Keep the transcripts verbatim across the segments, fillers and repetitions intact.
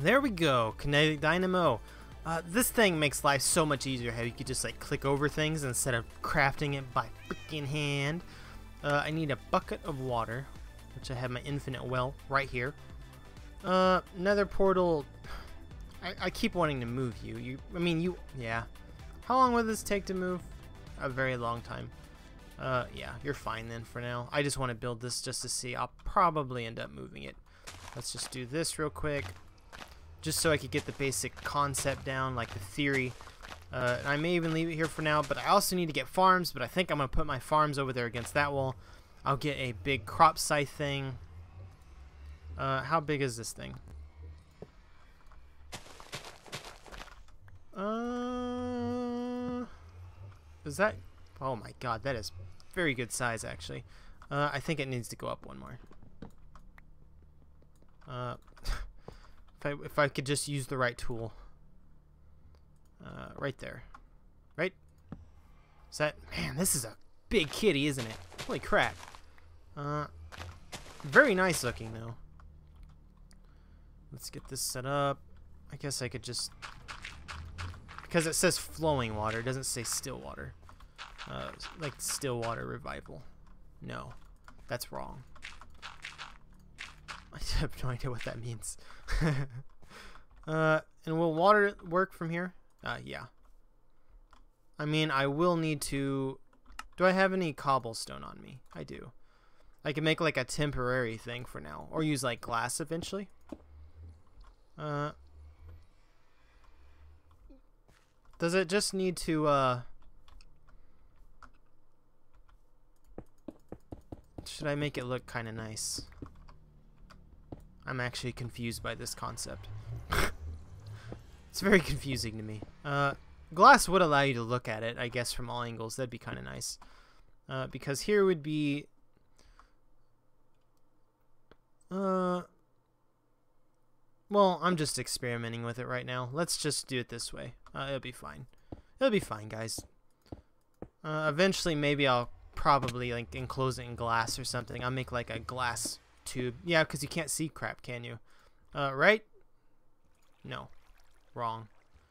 There we go, kinetic dynamo. Uh, this thing makes life so much easier how you could just like click over things instead of crafting it by freaking hand. Uh, I need a bucket of water, which I have my infinite well right here. Uh, nether portal. I, I keep wanting to move you. You, I mean you. Yeah. How long will this take to move? A very long time. Uh, yeah, you're fine then for now. I just want to build this just to see. I'll probably end up moving it. Let's just do this real quick, just so I could get the basic concept down, like the theory. Uh, and I may even leave it here for now, but I also need to get farms, but I think I'm going to put my farms over there against that wall. I'll get a big crop scythe thing. Uh, how big is this thing? Uh, is that... Oh my god, that is very good size, actually. Uh, I think it needs to go up one more. Uh, if, I, if I could just use the right tool. Uh, right there. Right? Is that... Man, this is a big kitty, isn't it? Holy crap. Uh, very nice looking, though. Let's get this set up. I guess I could just... Because it says flowing water, it doesn't say still water. Uh, like still water revival. No, that's wrong. I have no idea what that means. uh, and will water work from here? Uh, yeah. I mean, I will need to... Do I have any cobblestone on me? I do. I can make like a temporary thing for now, or use like glass eventually. Uh, does it just need to... Uh, Should I make it look kind of nice? I'm actually confused by this concept. It's very confusing to me. Uh, glass would allow you to look at it, I guess, from all angles. That'd be kind of nice. Uh, because here would be... Uh, well, I'm just experimenting with it right now. Let's just do it this way. Uh, it'll be fine. It'll be fine, guys. Uh, eventually, maybe I'll... probably like enclose it in glass or something. I'll make like a glass tube. Yeah, because you can't see crap, can you? Uh, right? No. Wrong.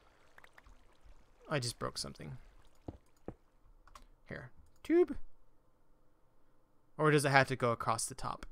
I just broke something. Here. Tube? Or does it have to go across the top?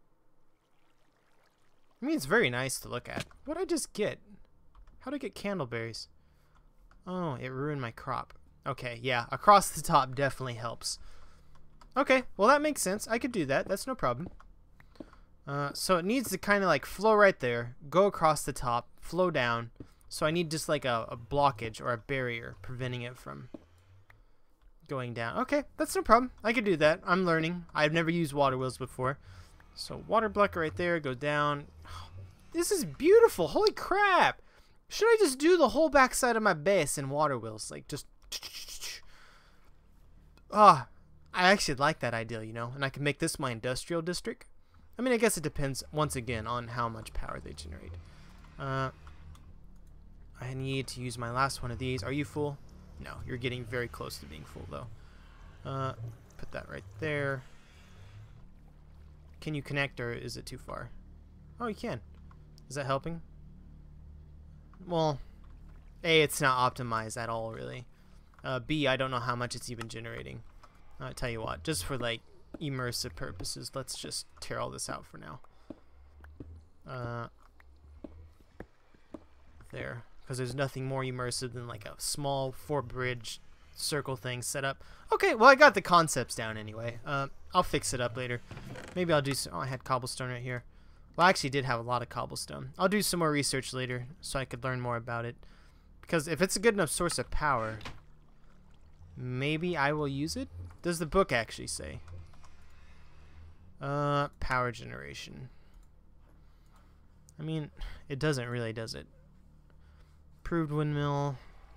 I mean, it's very nice to look at. What did I just get? How did I get candleberries? Oh, it ruined my crop. Okay, yeah. Across the top definitely helps. Okay, well that makes sense. I could do that. That's no problem. Uh, so it needs to kind of like flow right there, go across the top, flow down. So I need just like a, a blockage or a barrier preventing it from going down. Okay, that's no problem. I could do that. I'm learning. I've never used water wheels before. So water block right there, go down. This is beautiful. Holy crap. Should I just do the whole backside of my base in water wheels? Like just... Ah. Oh, I actually like that idea, you know, and I can make this my industrial district. I mean, I guess it depends, once again, on how much power they generate. Uh, I need to use my last one of these. Are you full? No, you're getting very close to being full, though. Uh, put that right there. Can you connect, or is it too far? Oh, you can. Is that helping? Well, A, it's not optimized at all, really. Uh, B, I don't know how much it's even generating. I'll tell you what, just for like immersive purposes, let's just tear all this out for now. Uh, there, because there's nothing more immersive than like a small four bridge circle thing set up. Okay, well I got the concepts down anyway. Uh, I'll fix it up later. Maybe I'll do some... Oh, I had cobblestone right here. Well, I actually did have a lot of cobblestone. I'll do some more research later so I could learn more about it. Because if it's a good enough source of power, maybe I will use it. Does the book actually say? Uh, power generation. I mean, it doesn't really, does it? Approved windmill.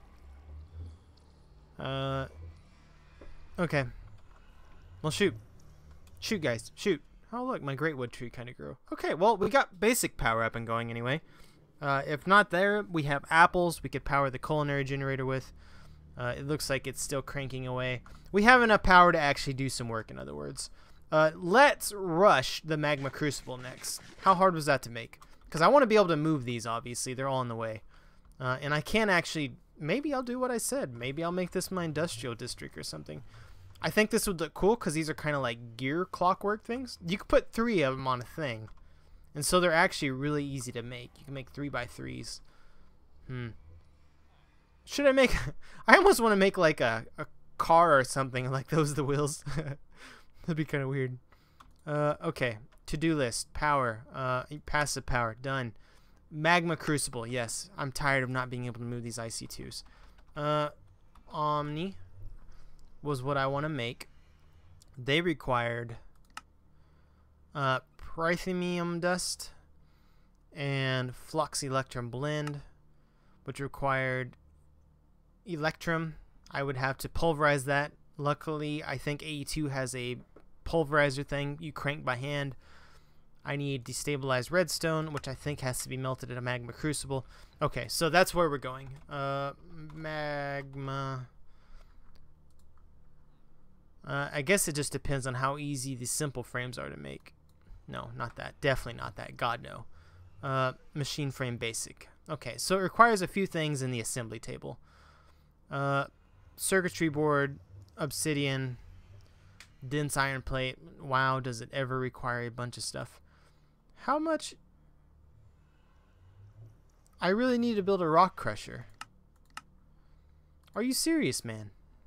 Uh, okay. Well, shoot. Shoot, guys. Shoot. Oh, look, my great wood tree kind of grew. Okay, well, we got basic power up and going anyway. Uh, if not there, we have apples we could power the culinary generator with. Uh, it looks like it's still cranking away. We have enough power to actually do some work, in other words. Uh, let's rush the magma crucible next. How hard was that to make? because I want to be able to move these, obviously. They're all in the way. Uh, and I can actually, maybe I'll do what I said. Maybe I'll make this my industrial district or something. I think this would look cool because these are kind of like gear clockwork things. You could put three of them on a thing. And so they're actually really easy to make. You can make three by threes. Hmm. Should I make... I almost want to make like a, a car or something. Like those are the wheels. That'd be kind of weird. Uh, okay. To-do list. Power. Uh, passive power. Done. Magma Crucible. Yes. I'm tired of not being able to move these I C twos. Uh, Omni was what I want to make. They required uh, Pythium Dust and Flux Electrum Blend, which required Electrum. I would have to pulverize that. Luckily, I think A E two has a pulverizer thing you crank by hand. I need destabilized redstone, which I think has to be melted in a magma crucible. Okay, so that's where we're going. Uh, magma. Uh, I guess it just depends on how easy these simple frames are to make. No, not that. Definitely not that. God, no. Uh, machine frame basic. Okay, so it requires a few things in the assembly table. Uh, circuitry board, obsidian, dense iron plate. Wow, does it ever require a bunch of stuff. How much? I really need to build a rock crusher. Are you serious, man?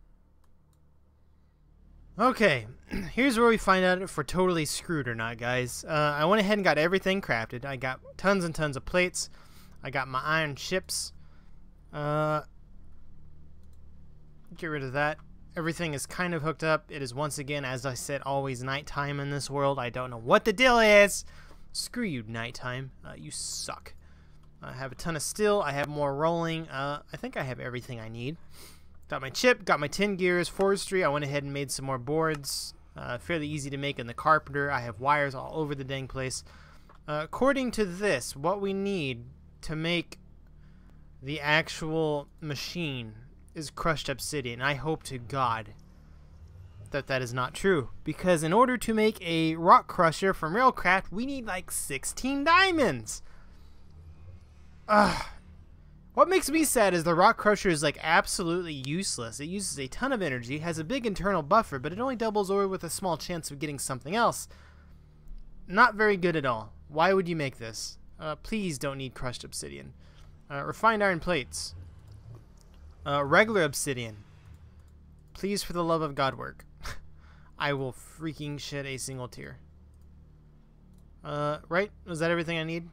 Okay, here's where we find out if we're totally screwed or not, guys. Uh, I went ahead and got everything crafted. I got tons and tons of plates. I got my iron chips. Uh, get rid of that. Everything is kind of hooked up. It is once again, as I said, always nighttime in this world. I don't know what the deal is. Screw you, nighttime. Uh, you suck. I have a ton of steel. I have more rolling. Uh, I think I have everything I need. Got my chip, got my tin gears, forestry. I went ahead and made some more boards. Uh, fairly easy to make in the carpenter. I have wires all over the dang place. Uh, according to this, what we need to make the actual machine is crushed obsidian. I hope to God that that is not true. Because in order to make a rock crusher from Railcraft, we need like sixteen diamonds. Ugh. What makes me sad is the rock crusher is like absolutely useless. It uses a ton of energy, has a big internal buffer, but it only doubles over with a small chance of getting something else. Not very good at all. Why would you make this? Uh, please don't need crushed obsidian. Uh, refined iron plates. Uh, regular obsidian. Please, for the love of God, work. I will freaking shed a single tear. Uh, right? Was that everything I need?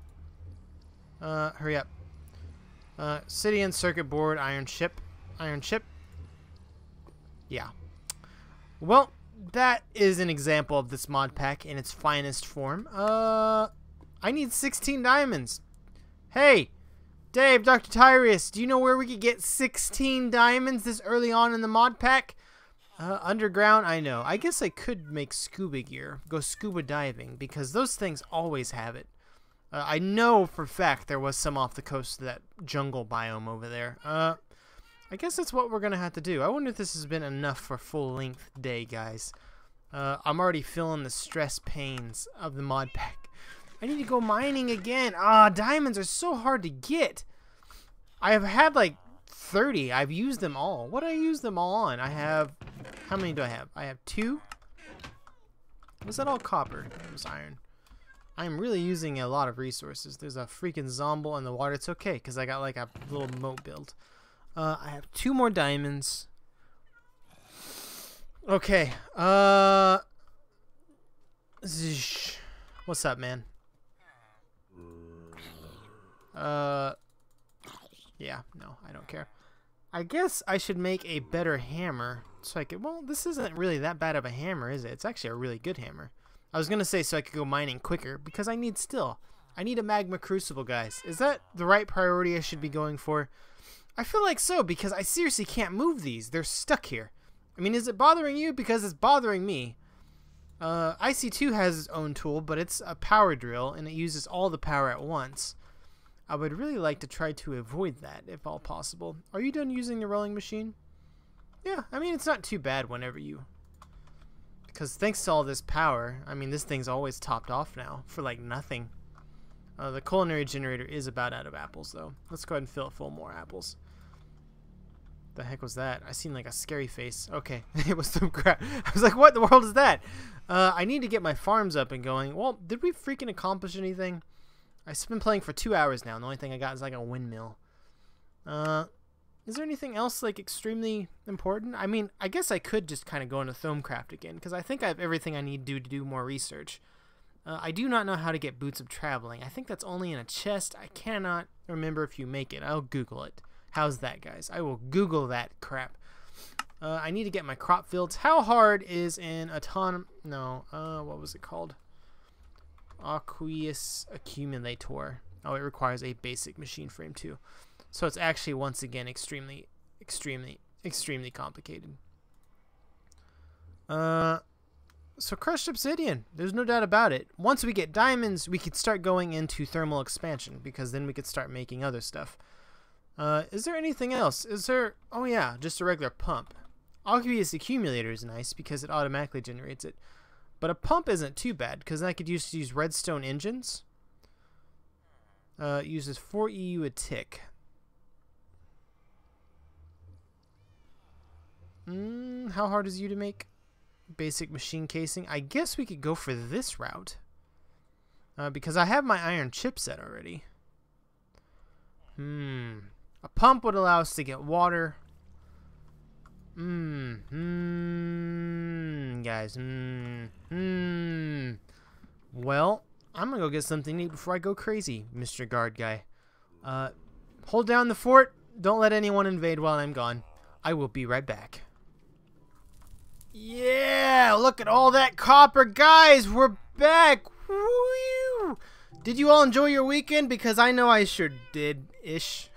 Uh, hurry up. Uh, obsidian, circuit board, iron chip. Iron chip. Yeah. Well, that is an example of this mod pack in its finest form. Uh, I need sixteen diamonds. Hey, Dave, Doctor Tyrius, do you know where we could get sixteen diamonds this early on in the mod pack? Uh, underground, I know. I guess I could make scuba gear. Go scuba diving, because those things always have it. Uh, I know for a fact there was some off the coast of that jungle biome over there. Uh, I guess that's what we're going to have to do. I wonder if this has been enough for full-length day, guys. Uh, I'm already feeling the stress pains of the mod pack. I need to go mining again. Ah, diamonds are so hard to get. I have had like thirty. I've used them all. What do I use them all on? I have... How many do I have? I have two. Was that all copper? It was iron. I'm really using a lot of resources. There's a freaking zombo in the water. It's okay, because I got like a little moat build. Uh, I have two more diamonds. Okay. Uh, Zish. What's up, man? Uh, yeah, no, I don't care. I guess I should make a better hammer so I could... Well, this isn't really that bad of a hammer, is it? It's actually a really good hammer. I was going to say so I could go mining quicker, because I need steel. I need a magma crucible, guys. Is that the right priority I should be going for? I feel like so, because I seriously can't move these. They're stuck here. I mean, is it bothering you? Because it's bothering me. Uh, I C two has its own tool, but it's a power drill, and it uses all the power at once. I would really like to try to avoid that, if all possible. Are you done using the rolling machine? Yeah, I mean, it's not too bad whenever you... Because thanks to all this power, I mean, this thing's always topped off now for, like, nothing. Uh, the culinary generator is about out of apples, though. Let's go ahead and fill it full of more apples. The heck was that? I seen like a scary face. Okay, it was some crap. I was like, what in the world is that? Uh, I need to get my farms up and going. Well, did we freaking accomplish anything? I've been playing for two hours now, and the only thing I got is like a windmill. Uh, is there anything else like extremely important? I mean, I guess I could just kind of go into Thaumcraft again, because I think I have everything I need to do to do more research. Uh, I do not know how to get Boots of Traveling. I think that's only in a chest. I cannot remember if you make it. I'll Google it. How's that, guys? I will Google that crap. Uh, I need to get my crop fields. How hard is an autonom... No, uh, what was it called? Aqueous Accumulator. Oh, it requires a basic machine frame, too. So it's actually, once again, extremely, extremely, extremely complicated. Uh... So crushed obsidian, there's no doubt about it. Once we get diamonds, we could start going into thermal expansion, because then we could start making other stuff. Uh, is there anything else? Is there... Oh yeah, just a regular pump. Aqueous Accumulator is nice because it automatically generates it. But a pump isn't too bad, because I could use, use redstone engines. Uh, it uses four E U a tick. Mm, how hard is you to make? Basic machine casing. I guess we could go for this route. Uh, because I have my iron chipset already. Hmm... A pump would allow us to get water. Mmm. Mmm. Guys. Mmm. Mmm. Well, I'm gonna go get something to eat before I go crazy, Mister Guard Guy. Uh, hold down the fort. Don't let anyone invade while I'm gone. I will be right back. Yeah! Look at all that copper. Guys, we're back! Woo! Did you all enjoy your weekend? Because I know I sure did-ish.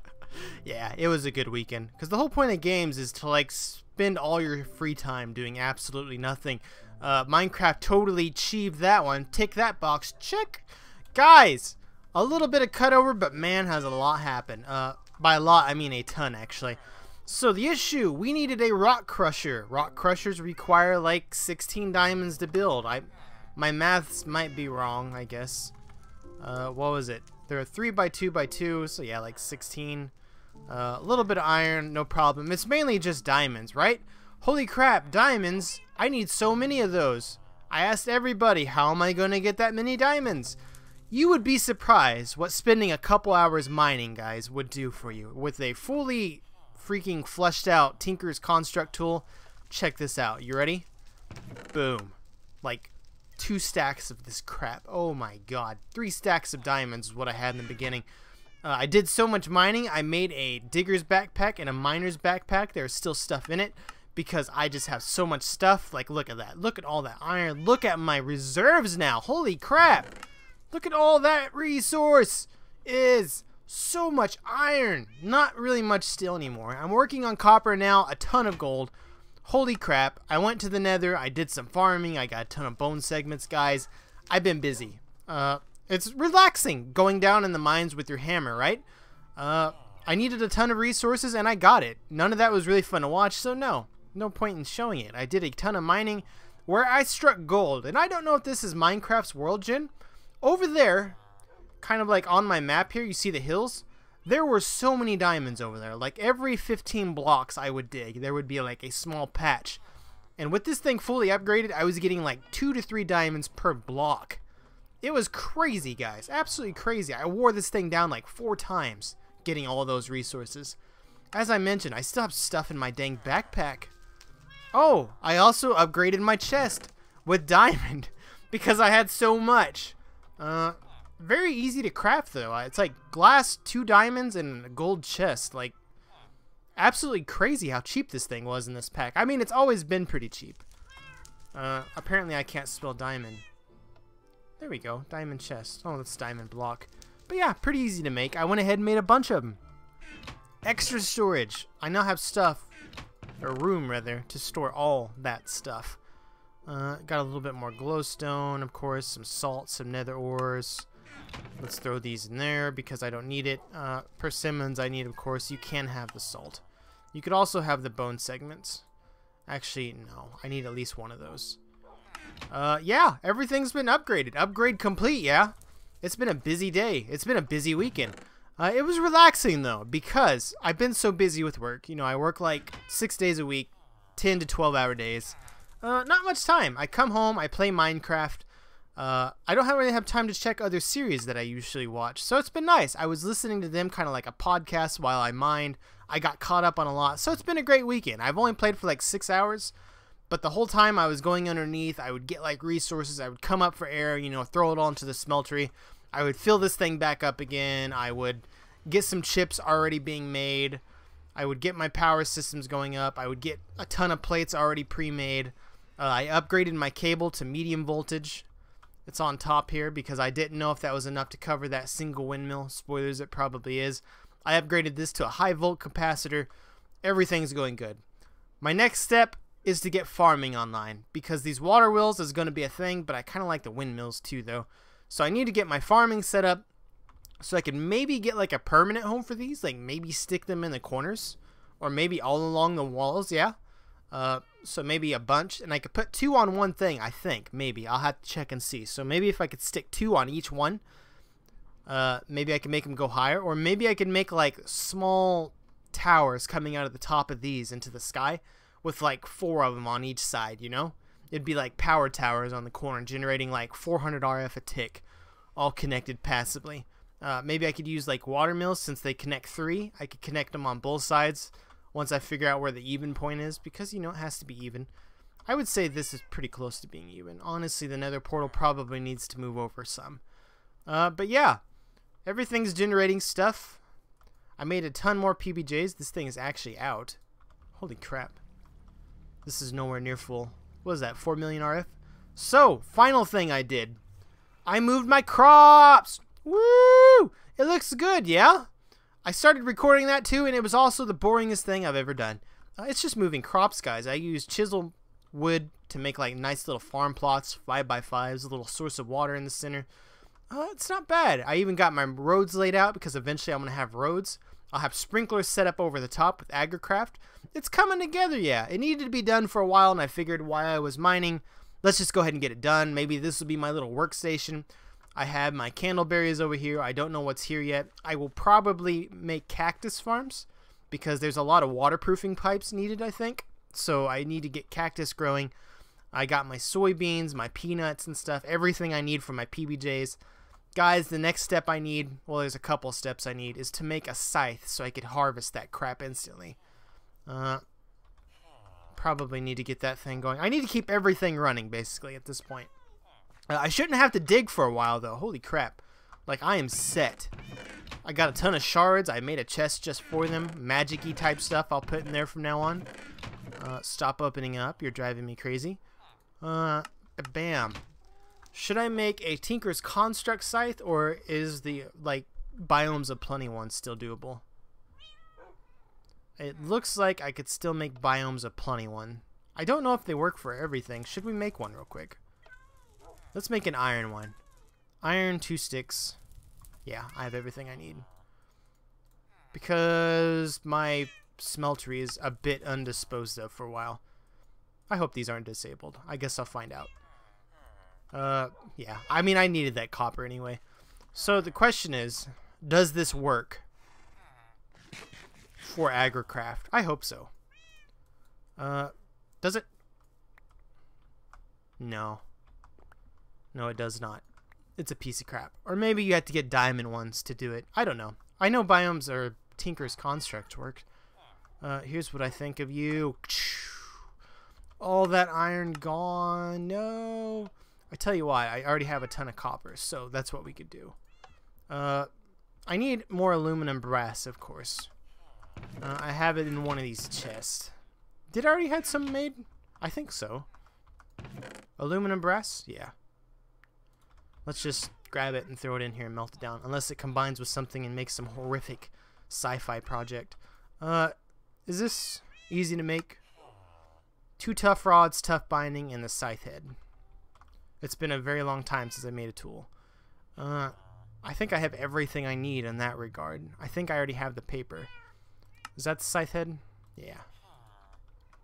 Yeah, it was a good weekend. Because the whole point of games is to, like, spend all your free time doing absolutely nothing. Uh, Minecraft totally achieved that one. Tick that box. Check. Guys, a little bit of cutover, but man, has a lot happened. Uh, by a lot, I mean a ton, actually. So the issue, we needed a rock crusher. Rock crushers require, like, sixteen diamonds to build. I, my maths might be wrong, I guess. Uh, what was it? There are three by two by two, so yeah, like sixteen. Uh, a little bit of iron, no problem. It's mainly just diamonds, right? Holy crap, diamonds! I need so many of those. I asked everybody, how am I going to get that many diamonds? You would be surprised what spending a couple hours mining, guys, would do for you. With a fully freaking fleshed out Tinker's Construct tool. Check this out. You ready? Boom. Like, two stacks of this crap. Oh my god. Three stacks of diamonds is what I had in the beginning. Uh, I did so much mining, I made a digger's backpack and a miner's backpack. There's still stuff in it because I just have so much stuff. Like, look at that. Look at all that iron. Look at my reserves now. Holy crap. Look at all that resource is. So much iron. Not really much steel anymore. I'm working on copper now. A ton of gold. Holy crap. I went to the nether. I did some farming. I got a ton of bone segments, guys. I've been busy. Uh... It's relaxing going down in the mines with your hammer, right? Uh, I needed a ton of resources and I got it. None of that was really fun to watch, so no. No point in showing it. I did a ton of mining where I struck gold. And I don't know if this is Minecraft's World Gen. Over there, kind of like on my map here, you see the hills? There were so many diamonds over there. Like every fifteen blocks I would dig, there would be like a small patch. And with this thing fully upgraded, I was getting like two to three diamonds per block. It was crazy, guys. Absolutely crazy. I wore this thing down like four times getting all those resources. As I mentioned, I still have stuff in my dang backpack. Oh, I also upgraded my chest with diamond because I had so much. Uh, very easy to craft, though. It's like glass, two diamonds, and a gold chest. Like, absolutely crazy how cheap this thing was in this pack. I mean, it's always been pretty cheap. Uh, apparently I can't spell diamond. There we go, diamond chest. Oh, that's diamond block. But yeah, pretty easy to make. I went ahead and made a bunch of them. Extra storage. I now have stuff, or room rather, to store all that stuff. Uh, got a little bit more glowstone, of course, some salt, some nether ores. Let's throw these in there because I don't need it. Uh, persimmons I need, of course. You can have the salt. You could also have the bone segments. Actually, no. I need at least one of those. Uh, yeah, everything's been upgraded. Upgrade complete, yeah? It's been a busy day. It's been a busy weekend. Uh, it was relaxing though, because I've been so busy with work. You know, I work like six days a week, ten to twelve hour days. Uh, not much time. I come home, I play Minecraft. Uh, I don't have, really have time to check other series that I usually watch. So it's been nice. I was listening to them kind of like a podcast while I mined. I got caught up on a lot. So it's been a great weekend. I've only played for like six hours. But the whole time I was going underneath, I would get like resources. I would come up for air, you know, throw it all into the smeltery. I would fill this thing back up again. I would get some chips already being made. I would get my power systems going up. I would get a ton of plates already pre-made. Uh, I upgraded my cable to medium voltage. It's on top here because I didn't know if that was enough to cover that single windmill. Spoilers, it probably is. I upgraded this to a high volt capacitor. Everything's going good. My next step is to get farming online because these water wheels is going to be a thing, but I kind of like the windmills too though. So I need to get my farming set up so I can maybe get like a permanent home for these, like maybe stick them in the corners or maybe all along the walls, yeah. Uh, so maybe a bunch, and I could put two on one thing, I think, maybe. I'll have to check and see. So maybe if I could stick two on each one, uh, maybe I can make them go higher, or maybe I could make like small towers coming out of the top of these into the sky with like four of them on each side, you know? It'd be like power towers on the corner, generating like four hundred R F a tick, all connected passively. Uh, maybe I could use like water mills since they connect three. I could connect them on both sides once I figure out where the even point is, because, you know, it has to be even. I would say this is pretty close to being even. Honestly, the nether portal probably needs to move over some. Uh, but yeah, everything's generating stuff. I made a ton more P B Js. This thing is actually out. Holy crap. This is nowhere near full. What is that, four million R F? So, final thing I did. I moved my crops! Woo! It looks good, yeah? I started recording that too, and it was also the boringest thing I've ever done. Uh, it's just moving crops, guys. I used chisel wood to make like nice little farm plots, five by fives, a little source of water in the center. Uh, it's not bad. I even got my roads laid out because eventually I'm going to have roads. I'll have sprinklers set up over the top with AgriCraft. It's coming together, yeah. It needed to be done for a while, and I figured while I was mining, let's just go ahead and get it done. Maybe this will be my little workstation. I have my candleberries over here. I don't know what's here yet. I will probably make cactus farms because there's a lot of waterproofing pipes needed, I think. So I need to get cactus growing. I got my soybeans, my peanuts and stuff, everything I need for my P B Js. Guys, the next step I need, well, there's a couple steps I need, is to make a scythe so I could harvest that crap instantly. Uh, probably need to get that thing going. I need to keep everything running, basically, at this point. Uh, I shouldn't have to dig for a while, though. Holy crap. Like, I am set. I got a ton of shards. I made a chest just for them. Magic-y type stuff I'll put in there from now on. Uh, stop opening up. You're driving me crazy. Uh, bam. Should I make a Tinker's Construct Scythe, or is the, like, Biomes of Plenty one still doable? It looks like I could still make Biomes of Plenty one. I don't know if they work for everything. Should we make one real quick? Let's make an iron one. Iron, two sticks. Yeah, I have everything I need. Because my smeltery is a bit undisposed of for a while. I hope these aren't disabled. I guess I'll find out. Uh, yeah. I mean, I needed that copper anyway. So the question is, does this work for AgriCraft? I hope so. Uh, does it? No. No, it does not. It's a piece of crap. Or maybe you have to get diamond ones to do it. I don't know. I know Biomes or Tinker's Construct work. Uh, here's what I think of you. All that iron gone. No. I tell you why. I already have a ton of copper, so that's what we could do. Uh, I need more aluminum brass, of course. Uh, I have it in one of these chests. Did I already have some made? I think so. Aluminum brass? Yeah. Let's just grab it and throw it in here and melt it down. Unless it combines with something and makes some horrific sci-fi project. Uh, is this easy to make? Two tough rods, tough binding, and the scythe head. It's been a very long time since I made a tool. Uh, I think I have everything I need in that regard. I think I already have the paper. Is that the scythe head? Yeah.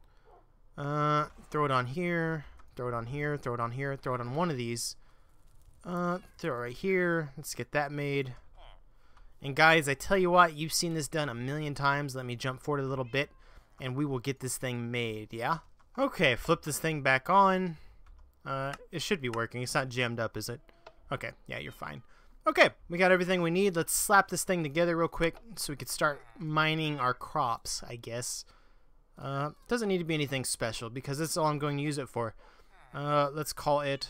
Uh, throw it on here. Throw it on here. Throw it on here. Throw it on one of these. Uh, throw it right here. Let's get that made. And guys, I tell you what, you've seen this done a million times. Let me jump forward a little bit, and we will get this thing made, yeah? Okay, flip this thing back on. Uh, it should be working. It's not jammed up, is it? Okay, yeah, you're fine. Okay, we got everything we need. Let's slap this thing together real quick so we could start mining our crops, I guess. Uh, doesn't need to be anything special because that's all I'm going to use it for. Uh, let's call it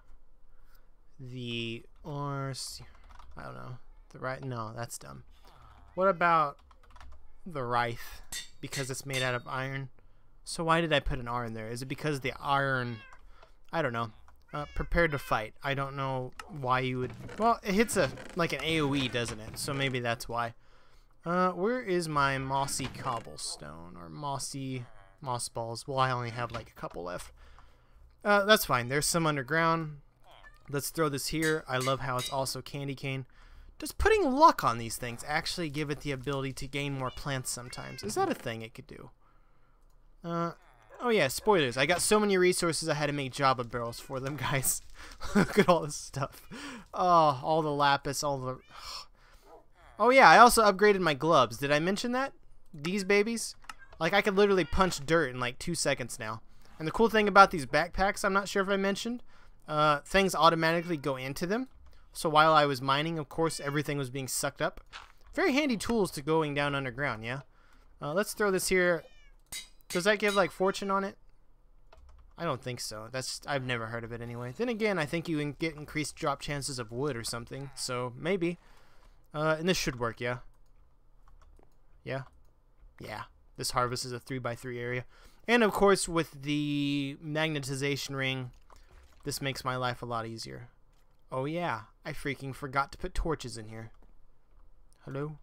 the or I don't know the right. No, that's dumb. What about the Rife? Because it's made out of iron. So why did I put an R in there? Is it because the iron? I don't know. Uh, prepared to fight. I don't know why you would. Well, it hits a like an AoE, doesn't it? So maybe that's why. Uh, where is my mossy cobblestone or mossy moss balls? Well, I only have like a couple left. Uh, that's fine. There's some underground. Let's throw this here. I love how it's also candy cane. Does putting luck on these things actually give it the ability to gain more plants sometimes? Is that a thing it could do? Uh, oh yeah, spoilers. I got so many resources I had to make Java barrels for them, guys. Look at all this stuff. Oh, all the lapis, all the... Oh yeah, I also upgraded my gloves. Did I mention that? These babies? Like, I could literally punch dirt in like two seconds now. And the cool thing about these backpacks, I'm not sure if I mentioned, uh, things automatically go into them. So while I was mining, of course, everything was being sucked up. Very handy tools to going down underground, yeah? Uh, let's throw this here. Does that give, like, fortune on it? I don't think so. That's I've never heard of it anyway. Then again, I think you can get increased drop chances of wood or something. So, maybe. Uh, and this should work, yeah? Yeah? Yeah. This harvest is a three by three area. And, of course, with the magnetization ring, this makes my life a lot easier. Oh, yeah. I freaking forgot to put torches in here. Hello?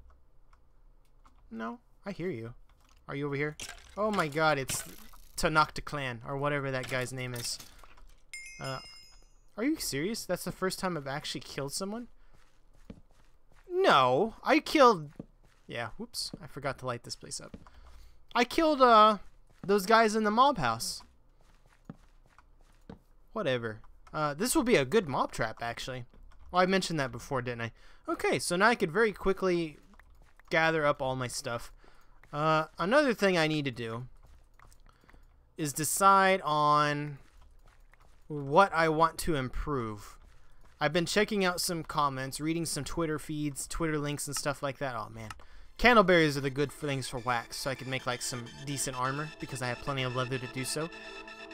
No? I hear you. Are you over here? Oh, my God. It's Tanakta Clan, or whatever that guy's name is. Uh, are you serious? That's the first time I've actually killed someone? No. I killed... Yeah, whoops. I forgot to light this place up. I killed, uh... those guys in the mob house. Whatever. Uh, this will be a good mob trap, actually. Well, I mentioned that before, didn't I? Okay, so now I could very quickly gather up all my stuff. Uh, another thing I need to do is decide on what I want to improve. I've been checking out some comments, reading some Twitter feeds, Twitter links and stuff like that. Oh, man. Candleberries are the good things for wax, so I can make like some decent armor because I have plenty of leather to do so.